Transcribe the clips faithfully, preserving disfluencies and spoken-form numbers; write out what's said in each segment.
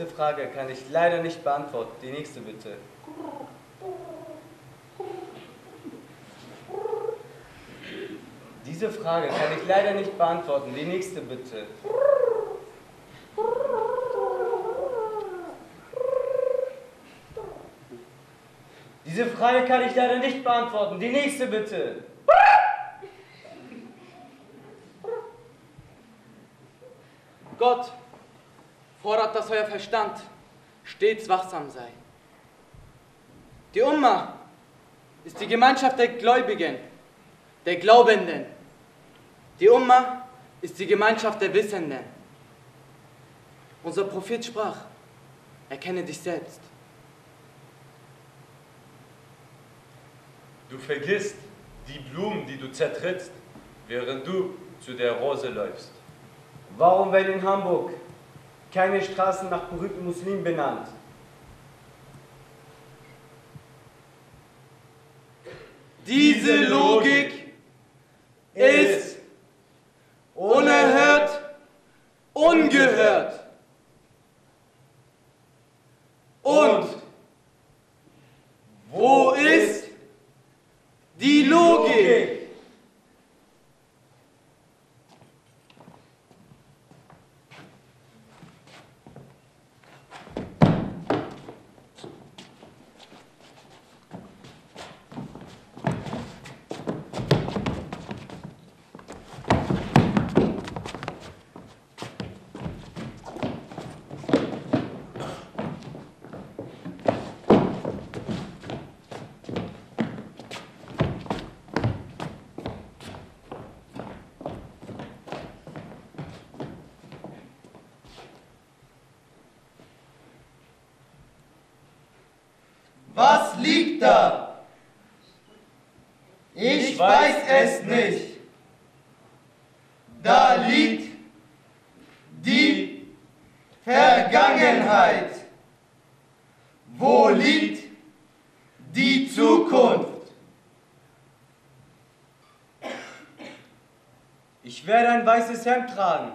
Diese Frage kann ich leider nicht beantworten. Die nächste bitte. Diese Frage kann ich leider nicht beantworten. Die nächste bitte. Diese Frage kann ich leider nicht beantworten. Die nächste bitte. Gott fordert, dass euer Verstand stets wachsam sei. Die Umma ist die Gemeinschaft der Gläubigen, der Glaubenden. Die Umma ist die Gemeinschaft der Wissenden. Unser Prophet sprach, erkenne dich selbst. Du vergisst die Blumen, die du zertrittst, während du zu der Rose läufst. Warum werden in Hamburg keine Straßen nach berühmten Muslimen benannt? Diese Logik ist unerhört, ungehört. Und wo ist die Logik? Was liegt da? Ich weiß es nicht. Da liegt die Vergangenheit. Wo liegt die Zukunft? Ich werde ein weißes Hemd tragen.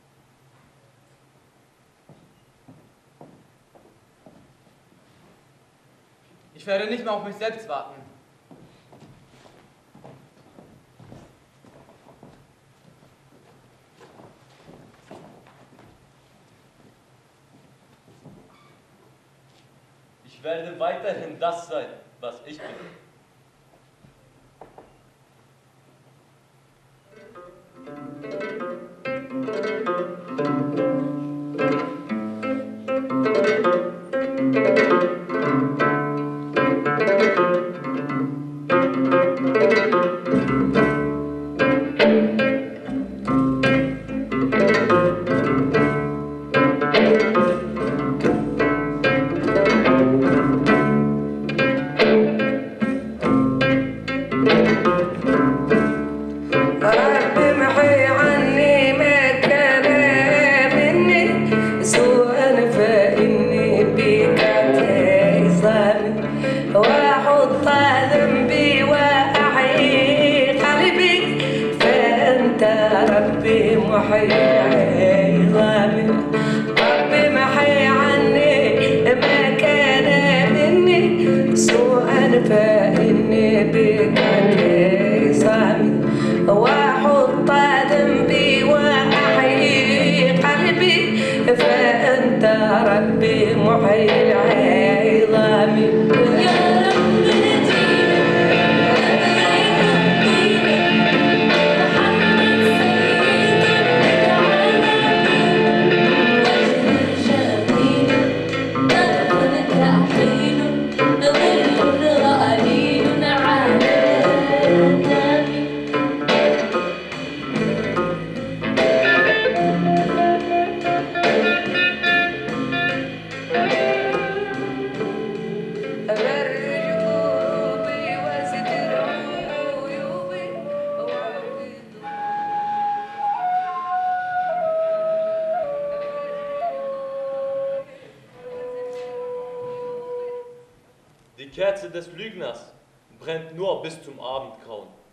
Ich werde nicht mehr auf mich selbst warten. Ich werde weiterhin das sein, was ich bin. Die Kerze des Lügners brennt nur bis zum Abendgrauen.